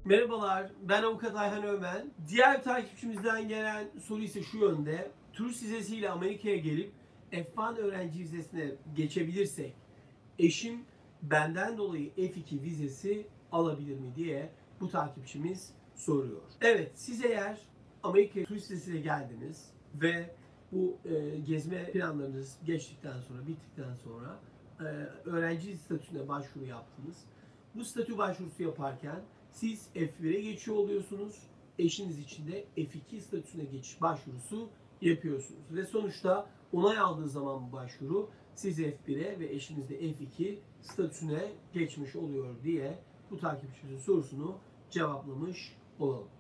Merhabalar, ben Avukat Ayhan Ömen. Diğer takipçimizden gelen soru ise şu yönde. Turist vizesiyle Amerika'ya gelip F1 öğrenci vizesine geçebilirsek eşim benden dolayı F2 vizesi alabilir mi diye bu takipçimiz soruyor. Evet, siz eğer Amerika'ya turist vizesiyle geldiniz ve bu gezme planlarınız geçtikten sonra, bittikten sonra öğrenci statüsüne başvuru yaptınız. Bu statü başvurusu yaparken siz F1'e geçiyor oluyorsunuz. Eşiniz için de F2 statüsüne geçiş başvurusu yapıyorsunuz. Ve sonuçta onay aldığı zaman bu başvuru siz F1'e ve eşiniz de F2 statüsüne geçmiş oluyor diye bu takipçimizin sorusunu cevaplamış olalım.